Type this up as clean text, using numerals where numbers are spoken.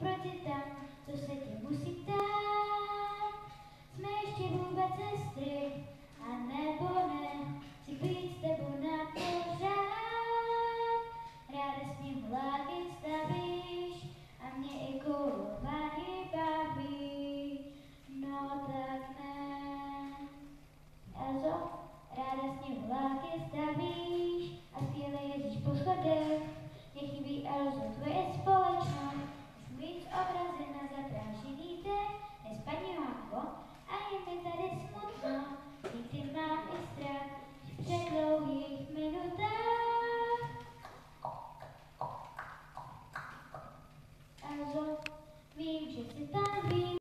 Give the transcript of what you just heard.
proč je tam, co se tě musí ptát. Jsme ještě vůbec sestry, a nebo ne, chci být s tebou na pořád. Ráda sněhuláky stavíš a mě i koulování baví. No tak ne. Elzo, ráda sněhuláky stavíš a skvěle jezdíš po schodech. Mě chybí, Elzo, tvoje společnost, musím být obrazen